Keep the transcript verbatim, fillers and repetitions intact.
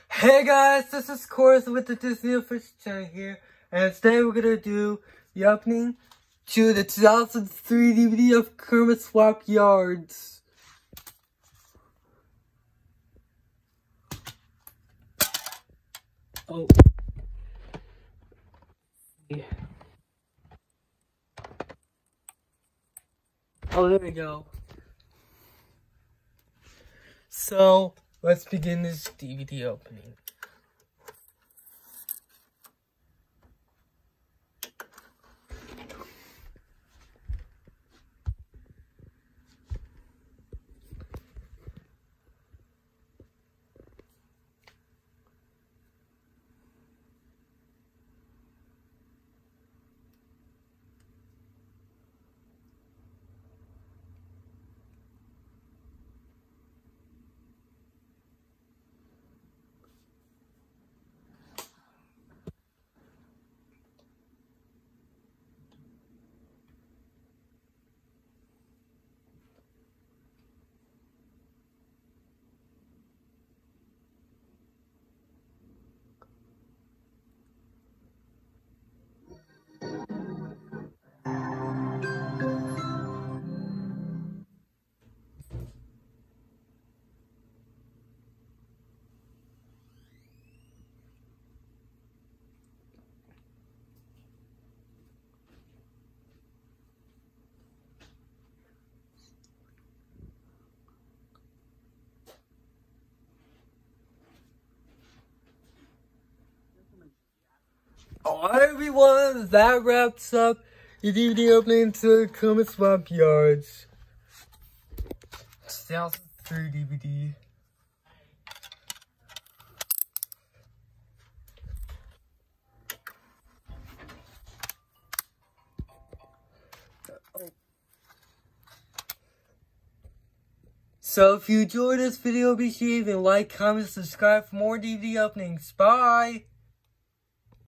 Hey guys, this is Chorus with the Disney Official Channel here, and today we're gonna do the opening to the two thousand three D V D of Kermit Swap Yards. Oh. Yeah. Oh, there we go. So, let's begin this D V D opening. Alright everyone, that wraps up the D V D opening to Kermit Swap Yards. two thousand three D V D. So if you enjoyed this video, be sure to like, comment, subscribe for more D V D openings. Bye!